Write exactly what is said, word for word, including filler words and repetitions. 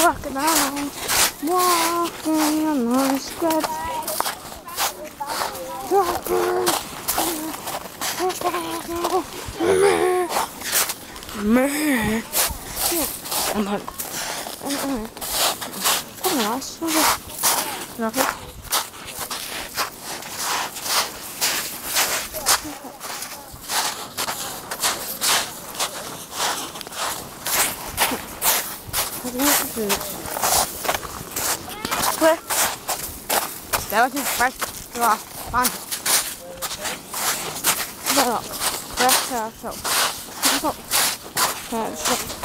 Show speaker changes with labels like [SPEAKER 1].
[SPEAKER 1] walking on, walking on my steps. Walking. Meh. I'm hungry. I'm hungry. Come on, nothing. Quick. Stay with me first. Go off. Fine. Go up. Go up. Go up. Go up.